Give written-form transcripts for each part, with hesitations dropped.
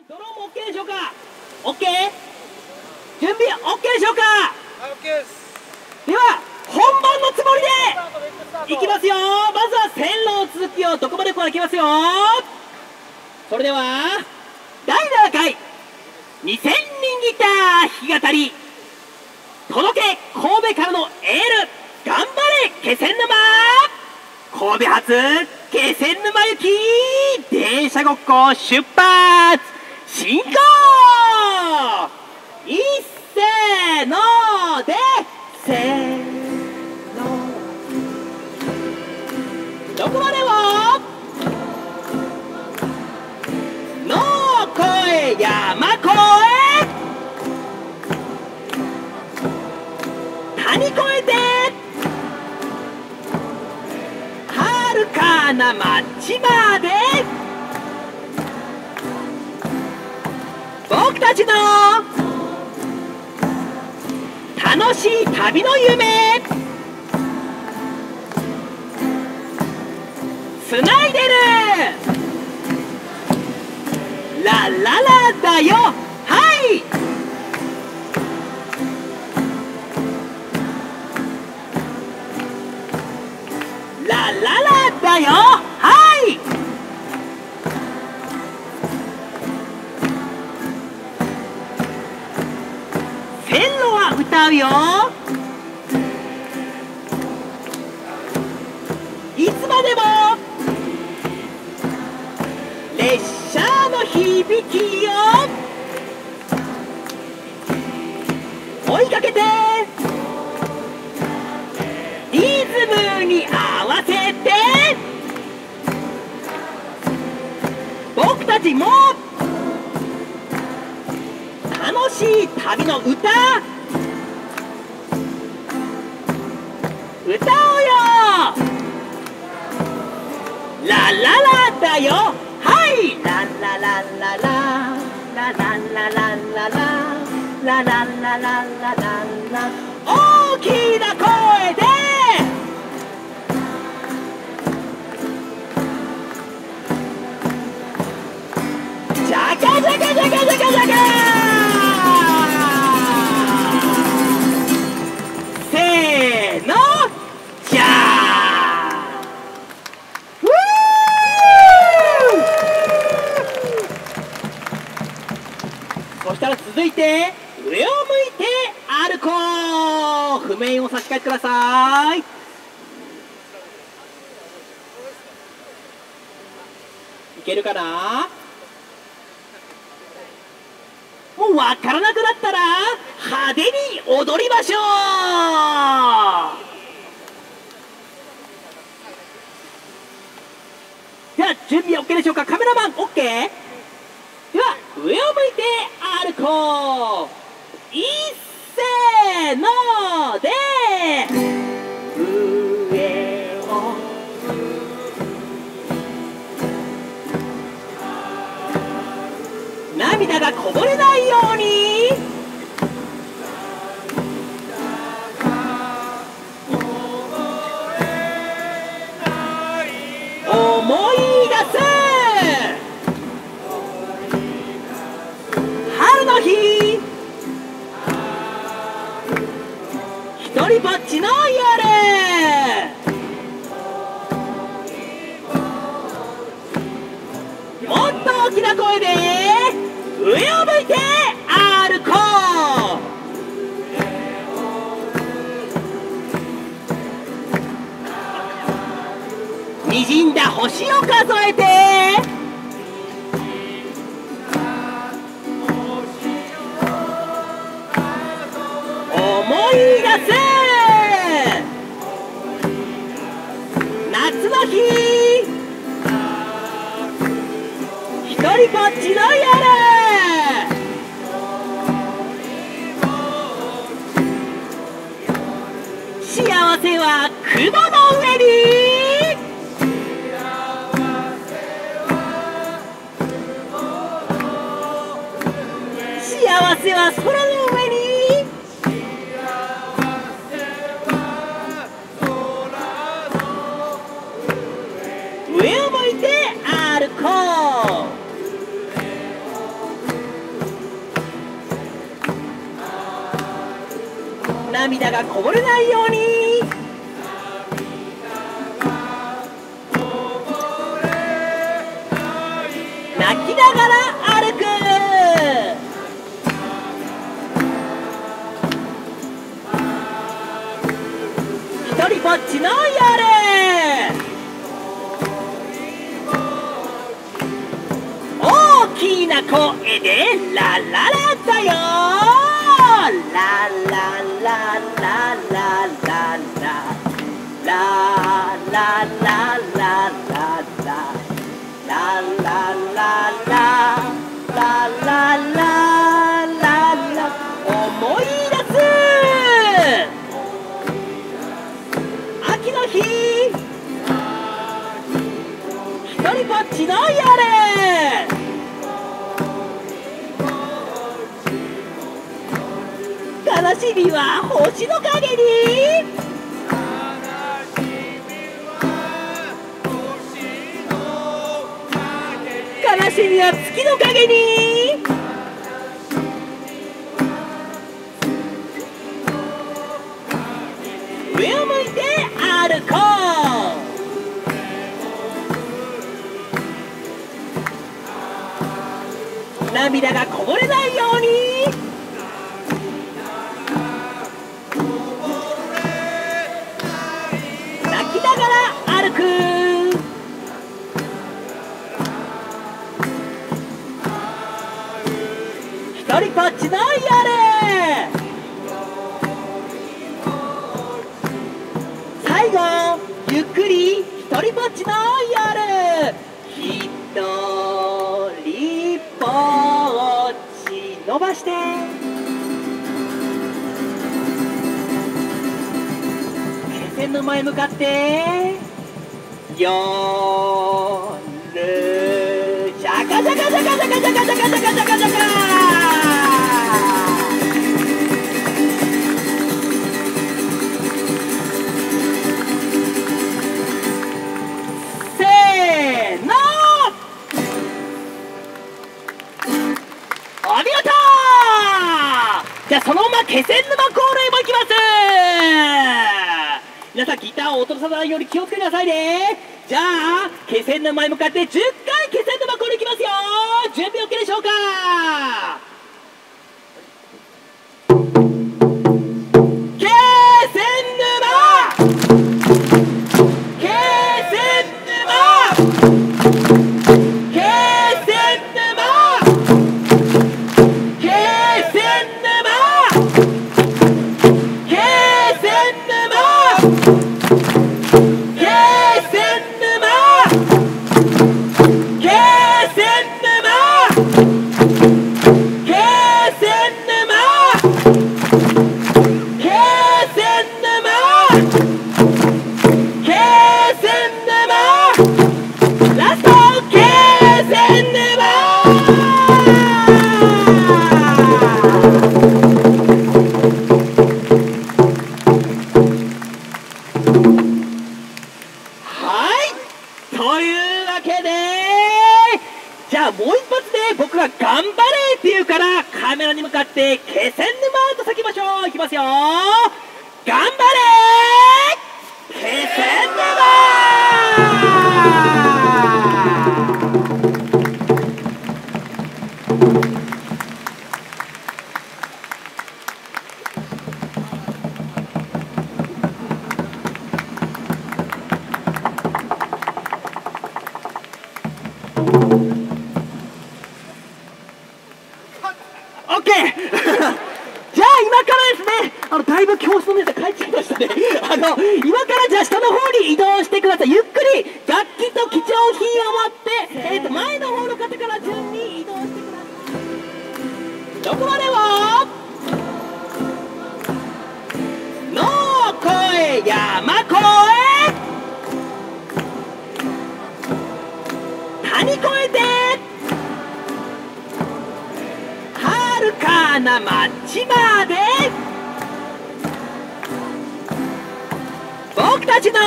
ドローンも OK でしょうか。 OK、 準備 OK でしょうか。 はい、OK です。 では本番のつもりでいきますよ。まずは線路の続きをどこまでこういきますよ。それでは第7回2000人ギター弾き語り届け神戸からのエール、頑張れ気仙沼。神戸発気仙沼行き電車ごっこ出発進行。いっせーのでせーの、どこまでもの声山越え谷越えて遥かな町まで僕たちの楽しい旅の夢つないでるラララだよ。はいラララだよ。はい線路は歌うよ。いつまでも列車の響きを追いかけてリズムに合わせて僕たちも楽しい旅の歌歌おうよ。ラララだよ。はいラララララララララララララララララ大きな声でジャカジャカジャカジャカジャカせーのじゃー。そしたら続いて上を向いて歩こう。譜面を差し替えてください。いけるかな。もうわからなくなったら派手に踊りましょう。では準備 OK でしょうか。カメラマン OK。 では上を向いて歩こう。いっせーので上を涙がこぼれないように思い出す春の日一人ぼっちの夜もっと大きな声で上を向いて歩こう。滲んだ星を数えて思い出す夏の日一人ぼっちの夜幸せは雲の上に幸せは空の上に上を向いて歩こう。 涙がこぼれないように泣きながら歩く。一人ぼっちの夜、大きな声でラララだよ。ラララララララララララララララララ思い出す秋の日、一人ぼっちの夜、悲しみは星の陰に、悲しみは月の陰に、上を向いて歩こう。涙がこぼれないように泣きながら歩く。一人ぼっちの夜、最後ゆっくり一人ぼっちの夜、一人ぼっち伸ばして、気仙の前向かって夜、ジャカジャカジャカジャカジャカジャカジャカジャカジャカジャカ。お見事。じゃあそのまま気仙沼コールへも行きます。皆さんギターを落とさないように気をつけてくださいね。じゃあ気仙沼へ向かって10回気仙沼コールいきますよ。準備 OK でしょうか。気仙沼、気仙沼、というわけで、じゃあもう一発で僕が頑張れって言うからカメラに向かって気仙沼と叫びましょう。いきますよ。頑張れ気仙沼。オッケーじゃあ今からですね、だいぶ教室の皆さん帰っちゃいましたね。今からじゃあ下の方に移動してください。ゆっくり楽器と貴重品を持って、前の方の方から順に移動してください。どこまでは野越え山越え谷越えて遥かな町まで、僕たちの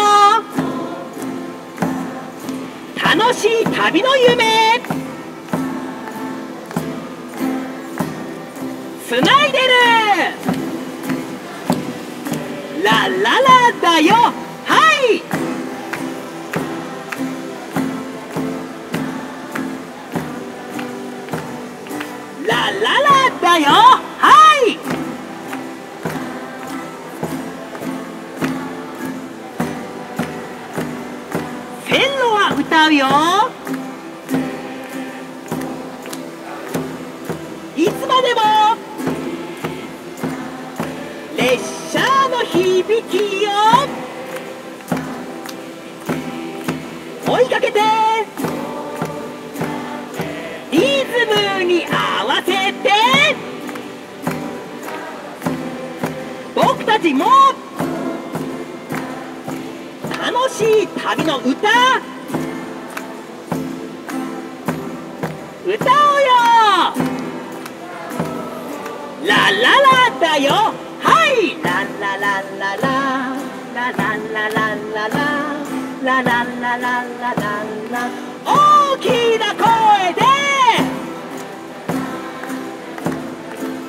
楽しい旅の夢つないでる。 ラララだよ。はい。ラララだよ。はい。線路は歌うよ。いつまでも列車の響きを追いかけて、リズムに合わせて、僕たちも楽しい旅の歌歌おうよ。ラララだよ。はい。ラララララララララララララララララ、大きな声で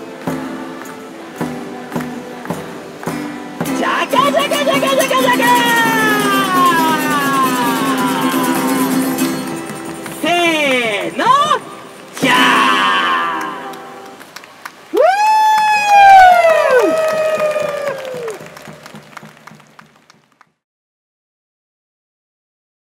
ジャカジャカジャカジャカジャカ。